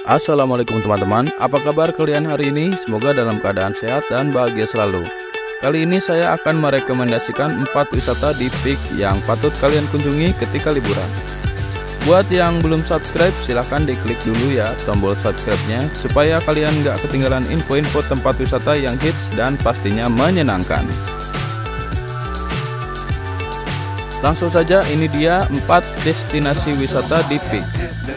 Assalamualaikum teman-teman, apa kabar kalian hari ini? Semoga dalam keadaan sehat dan bahagia selalu. Kali ini saya akan merekomendasikan 4 wisata di Peak yang patut kalian kunjungi ketika liburan. Buat yang belum subscribe, silahkan diklik dulu ya tombol subscribe-nya supaya kalian nggak ketinggalan info-info tempat wisata yang hits dan pastinya menyenangkan. Langsung saja, ini dia 4 destinasi wisata di Peak.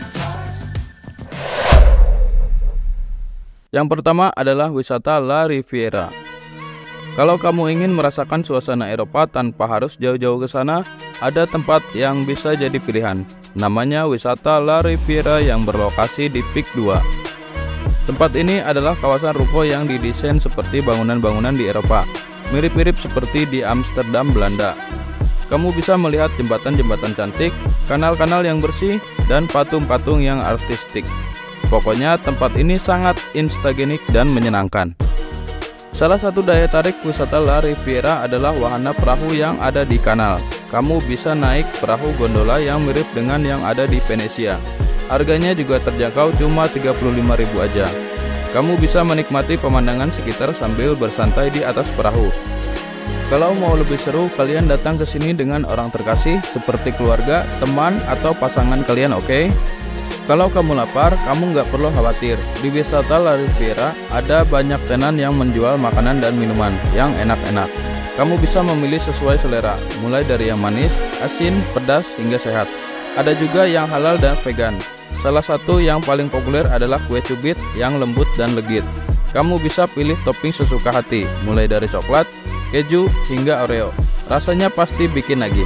Yang pertama adalah wisata La Riviera. Kalau kamu ingin merasakan suasana Eropa tanpa harus jauh-jauh ke sana, ada tempat yang bisa jadi pilihan. Namanya wisata La Riviera yang berlokasi di Peak 2. Tempat ini adalah kawasan ruko yang didesain seperti bangunan-bangunan di Eropa, mirip-mirip seperti di Amsterdam, Belanda. Kamu bisa melihat jembatan-jembatan cantik, kanal-kanal yang bersih, dan patung-patung yang artistik. Pokoknya tempat ini sangat instagenik dan menyenangkan. Salah satu daya tarik wisata La Riviera adalah wahana perahu yang ada di kanal. Kamu bisa naik perahu gondola yang mirip dengan yang ada di Venesia. Harganya juga terjangkau, cuma 35.000 aja. Kamu bisa menikmati pemandangan sekitar sambil bersantai di atas perahu. Kalau mau lebih seru, kalian datang ke sini dengan orang terkasih seperti keluarga, teman, atau pasangan kalian, oke? Kalau kamu lapar, kamu nggak perlu khawatir. Di wisata La Riviera ada banyak tenan yang menjual makanan dan minuman yang enak-enak. Kamu bisa memilih sesuai selera, mulai dari yang manis, asin, pedas, hingga sehat. Ada juga yang halal dan vegan. Salah satu yang paling populer adalah kue cubit yang lembut dan legit. Kamu bisa pilih topping sesuka hati, mulai dari coklat, keju, hingga Oreo. Rasanya pasti bikin nagih.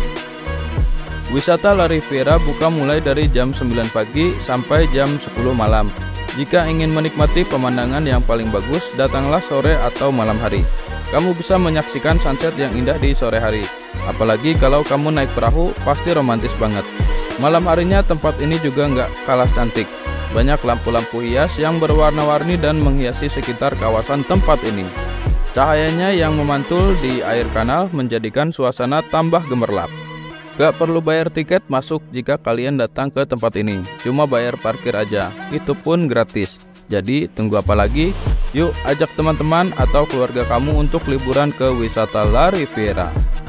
Wisata La Riviera buka mulai dari jam 9 pagi sampai jam 10 malam. Jika ingin menikmati pemandangan yang paling bagus, datanglah sore atau malam hari. Kamu bisa menyaksikan sunset yang indah di sore hari. Apalagi kalau kamu naik perahu, pasti romantis banget. Malam harinya tempat ini juga nggak kalah cantik. Banyak lampu-lampu hias yang berwarna-warni dan menghiasi sekitar kawasan tempat ini. Cahayanya yang memantul di air kanal menjadikan suasana tambah gemerlap. Gak perlu bayar tiket masuk jika kalian datang ke tempat ini, cuma bayar parkir aja, itu pun gratis. Jadi tunggu apa lagi? Yuk ajak teman-teman atau keluarga kamu untuk liburan ke wisata La Riviera.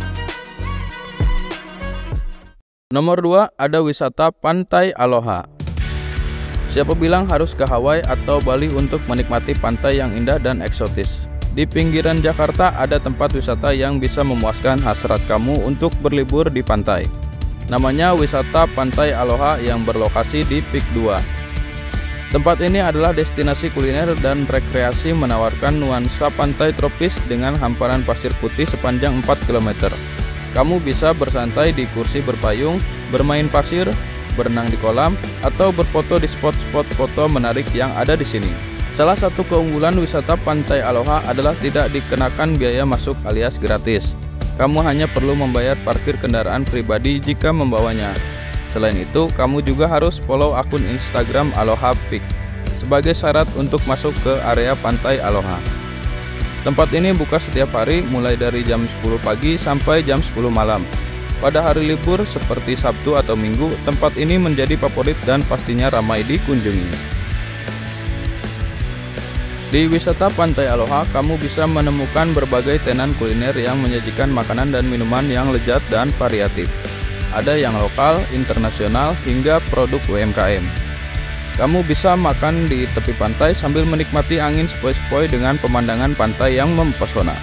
Nomor 2 ada wisata Pantai Aloha. Siapa bilang harus ke Hawaii atau Bali untuk menikmati pantai yang indah dan eksotis? Di pinggiran Jakarta ada tempat wisata yang bisa memuaskan hasrat kamu untuk berlibur di pantai. Namanya wisata Pantai Aloha yang berlokasi di Peak 2. Tempat ini adalah destinasi kuliner dan rekreasi menawarkan nuansa pantai tropis dengan hamparan pasir putih sepanjang 4 km. Kamu bisa bersantai di kursi berpayung, bermain pasir, berenang di kolam, atau berfoto di spot-spot foto menarik yang ada di sini. Salah satu keunggulan wisata Pantai Aloha adalah tidak dikenakan biaya masuk alias gratis. Kamu hanya perlu membayar parkir kendaraan pribadi jika membawanya. Selain itu, kamu juga harus follow akun Instagram Aloha Peak sebagai syarat untuk masuk ke area Pantai Aloha. Tempat ini buka setiap hari mulai dari jam 10 pagi sampai jam 10 malam. Pada hari libur seperti Sabtu atau Minggu, tempat ini menjadi favorit dan pastinya ramai dikunjungi. Di wisata Pantai Aloha, kamu bisa menemukan berbagai tenan kuliner yang menyajikan makanan dan minuman yang lezat dan variatif. Ada yang lokal, internasional, hingga produk UMKM. Kamu bisa makan di tepi pantai sambil menikmati angin sepoi-sepoi dengan pemandangan pantai yang mempesona.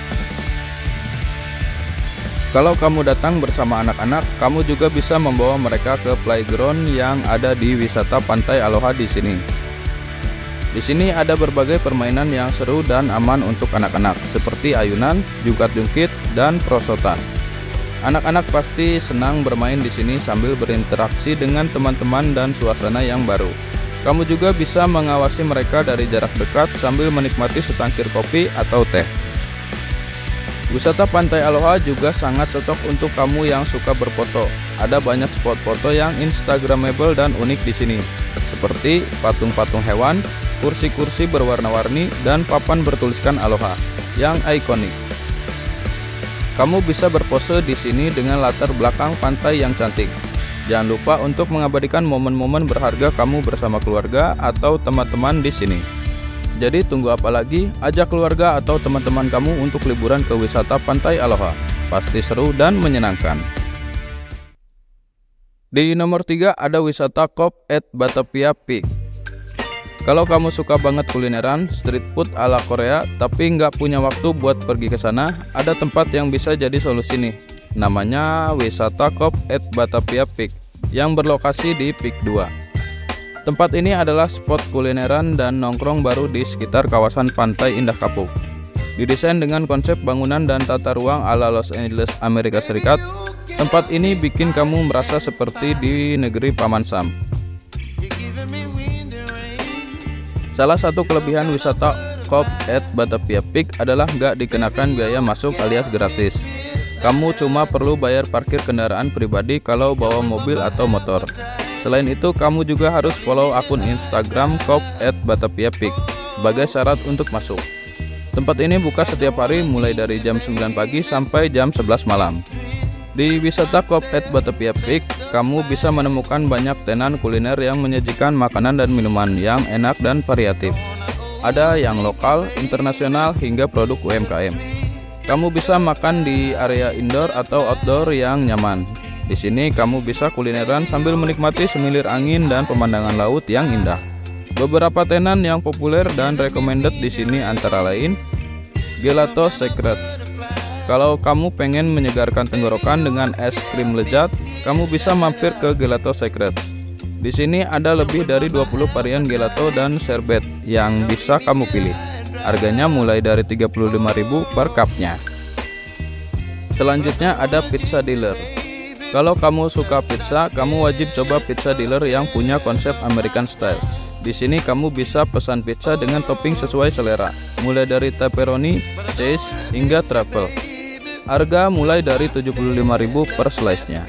Kalau kamu datang bersama anak-anak, kamu juga bisa membawa mereka ke playground yang ada di wisata Pantai Aloha di sini. Di sini ada berbagai permainan yang seru dan aman untuk anak-anak, seperti ayunan, jungkat-jungkit, dan perosotan. Anak-anak pasti senang bermain di sini sambil berinteraksi dengan teman-teman dan suasana yang baru. Kamu juga bisa mengawasi mereka dari jarak dekat sambil menikmati secangkir kopi atau teh. Wisata Pantai Aloha juga sangat cocok untuk kamu yang suka berfoto. Ada banyak spot foto yang instagramable dan unik di sini, seperti patung-patung hewan, kursi-kursi berwarna-warni, dan papan bertuliskan Aloha yang ikonik. Kamu bisa berpose di sini dengan latar belakang pantai yang cantik. Jangan lupa untuk mengabadikan momen-momen berharga kamu bersama keluarga atau teman-teman di sini. Jadi tunggu apa lagi? Ajak keluarga atau teman-teman kamu untuk liburan ke wisata Pantai Aloha. Pasti seru dan menyenangkan. Di nomor 3 ada wisata Cobb at Batavia Peak. Kalau kamu suka banget kulineran, street food ala Korea, tapi nggak punya waktu buat pergi ke sana, ada tempat yang bisa jadi solusi nih. Namanya wisata Cobb at Batavia Peak yang berlokasi di Peak 2. Tempat ini adalah spot kulineran dan nongkrong baru di sekitar kawasan Pantai Indah Kapuk. Didesain dengan konsep bangunan dan tata ruang ala Los Angeles, Amerika Serikat, tempat ini bikin kamu merasa seperti di negeri Paman Sam. Salah satu kelebihan wisata Cobb at Batavia Peak adalah nggak dikenakan biaya masuk alias gratis. Kamu cuma perlu bayar parkir kendaraan pribadi kalau bawa mobil atau motor. Selain itu, kamu juga harus follow akun Instagram Cobb at Batavia Peak sebagai syarat untuk masuk. Tempat ini buka setiap hari mulai dari jam 9 pagi sampai jam 11 malam. Di wisata Cobb at Batavia Peak, kamu bisa menemukan banyak tenan kuliner yang menyajikan makanan dan minuman yang enak dan variatif. Ada yang lokal, internasional, hingga produk UMKM. Kamu bisa makan di area indoor atau outdoor yang nyaman. Di sini kamu bisa kulineran sambil menikmati semilir angin dan pemandangan laut yang indah. Beberapa tenan yang populer dan recommended di sini antara lain Gelato Secrets. Kalau kamu pengen menyegarkan tenggorokan dengan es krim lezat, kamu bisa mampir ke Gelato Secrets. Di sini ada lebih dari 20 varian gelato dan sherbet yang bisa kamu pilih. Harganya mulai dari 35.000 per cupnya. Selanjutnya ada Pizza Dealer. Kalau kamu suka pizza, kamu wajib coba Pizza Dealer yang punya konsep American Style. Di sini kamu bisa pesan pizza dengan topping sesuai selera, mulai dari pepperoni, cheese, hingga truffle. Harga mulai dari 75.000 per slice-nya.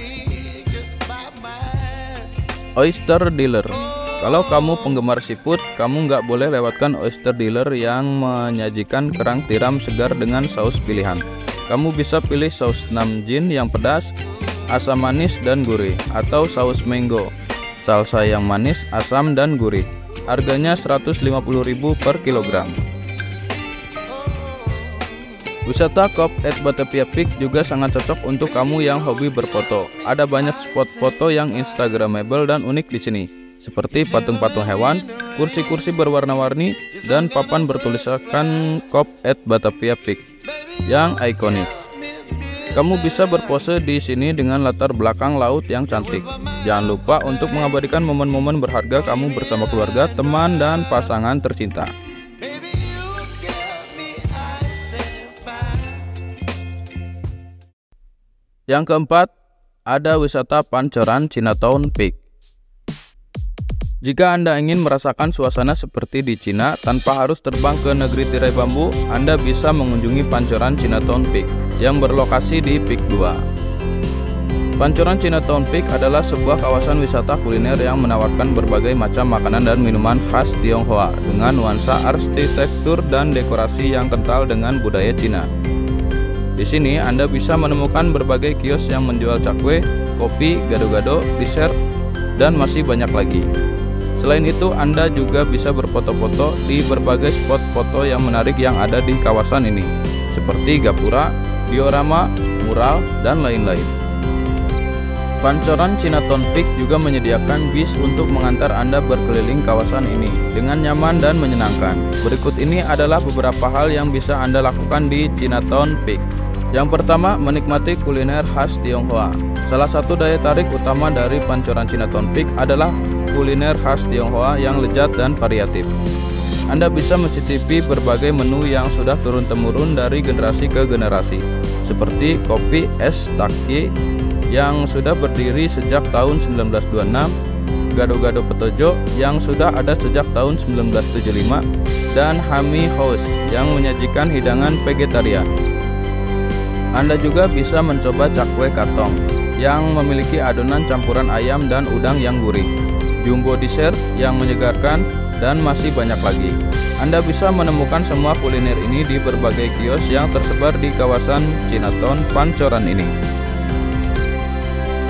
Oyster Dealer. Kalau kamu penggemar seafood, kamu nggak boleh lewatkan Oyster Dealer yang menyajikan kerang tiram segar dengan saus pilihan. Kamu bisa pilih saus namjin yang pedas, asam manis dan gurih, atau saus mango, salsa yang manis, asam dan gurih. Harganya 150.000 per kilogram. Wisata Cobb at Batavia Peak juga sangat cocok untuk kamu yang hobi berfoto. Ada banyak spot foto yang instagramable dan unik di sini, seperti patung-patung hewan, kursi-kursi berwarna-warni, dan papan bertuliskan Cobb at Batavia Peak yang ikonik. Kamu bisa berpose di sini dengan latar belakang laut yang cantik. Jangan lupa untuk mengabadikan momen-momen berharga kamu bersama keluarga, teman, dan pasangan tercinta. Yang keempat, ada wisata Pancoran Chinatown Peak. Jika Anda ingin merasakan suasana seperti di Cina tanpa harus terbang ke negeri tirai bambu, Anda bisa mengunjungi Pancoran Chinatown Peak yang berlokasi di Peak 2. Pancoran Chinatown Peak adalah sebuah kawasan wisata kuliner yang menawarkan berbagai macam makanan dan minuman khas Tionghoa dengan nuansa arsitektur dan dekorasi yang kental dengan budaya Cina. Di sini Anda bisa menemukan berbagai kios yang menjual cakwe, kopi, gado-gado, dessert, dan masih banyak lagi. Selain itu, Anda juga bisa berfoto-foto di berbagai spot foto yang menarik yang ada di kawasan ini, seperti gapura, diorama, mural, dan lain-lain. Pancoran Chinatown Peak juga menyediakan bis untuk mengantar Anda berkeliling kawasan ini dengan nyaman dan menyenangkan. Berikut ini adalah beberapa hal yang bisa Anda lakukan di Chinatown Peak. Yang pertama, menikmati kuliner khas Tionghoa. Salah satu daya tarik utama dari Pancoran Chinatown Peak adalah kuliner khas Tionghoa yang lezat dan variatif. Anda bisa mencicipi berbagai menu yang sudah turun-temurun dari generasi ke generasi, seperti kopi es takki yang sudah berdiri sejak tahun 1926, gado-gado petojo yang sudah ada sejak tahun 1975, dan Hami House yang menyajikan hidangan vegetarian. Anda juga bisa mencoba cakwe katong yang memiliki adonan campuran ayam dan udang yang gurih, jumbo dessert yang menyegarkan, dan masih banyak lagi. Anda bisa menemukan semua kuliner ini di berbagai kios yang tersebar di kawasan Chinatown Pancoran ini.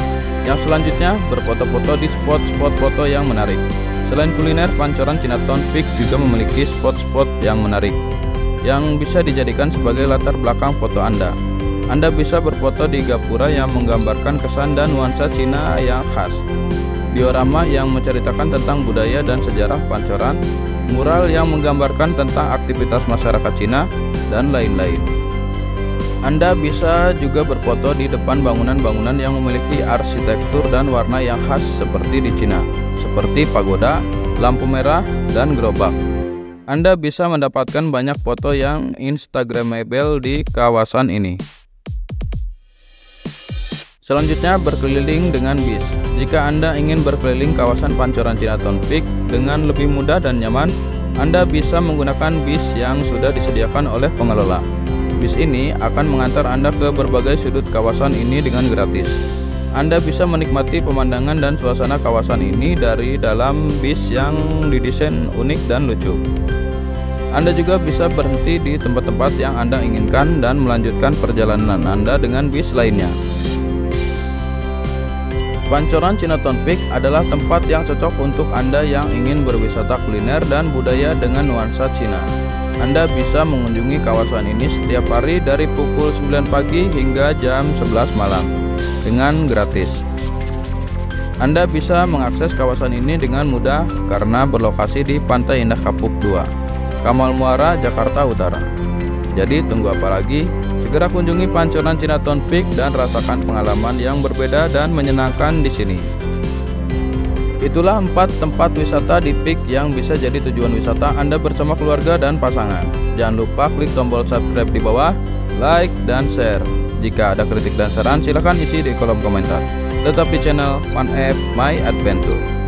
Yang selanjutnya, berfoto-foto di spot-spot foto yang menarik. Selain kuliner, Pancoran Cinaton Peak juga memiliki spot-spot yang menarik yang bisa dijadikan sebagai latar belakang foto Anda. Anda bisa berfoto di gapura yang menggambarkan kesan dan nuansa Cina yang khas, diorama yang menceritakan tentang budaya dan sejarah Pancoran, mural yang menggambarkan tentang aktivitas masyarakat Cina, dan lain-lain. Anda bisa juga berfoto di depan bangunan-bangunan yang memiliki arsitektur dan warna yang khas seperti di Cina, seperti pagoda, lampu merah, dan gerobak. Anda bisa mendapatkan banyak foto yang instagramable di kawasan ini. Selanjutnya, berkeliling dengan bis. Jika Anda ingin berkeliling kawasan Pancoran Cinaton Peak dengan lebih mudah dan nyaman, Anda bisa menggunakan bis yang sudah disediakan oleh pengelola. Bis ini akan mengantar Anda ke berbagai sudut kawasan ini dengan gratis. Anda bisa menikmati pemandangan dan suasana kawasan ini dari dalam bis yang didesain unik dan lucu. Anda juga bisa berhenti di tempat-tempat yang Anda inginkan dan melanjutkan perjalanan Anda dengan bis lainnya. Pancoran Cinaton Peak adalah tempat yang cocok untuk Anda yang ingin berwisata kuliner dan budaya dengan nuansa Cina. Anda bisa mengunjungi kawasan ini setiap hari dari pukul 9 pagi hingga jam 11 malam dengan gratis. Anda bisa mengakses kawasan ini dengan mudah karena berlokasi di Pantai Indah Kapuk 2, Kamal Muara, Jakarta Utara. Jadi tunggu apa lagi? Segera kunjungi Pancoran Cinaton Peak dan rasakan pengalaman yang berbeda dan menyenangkan di sini. Itulah 4 tempat wisata di Peak yang bisa jadi tujuan wisata Anda bersama keluarga dan pasangan. Jangan lupa klik tombol subscribe di bawah, like, dan share. Jika ada kritik dan saran, silahkan isi di kolom komentar. Tetap di channel 1F My Adventure.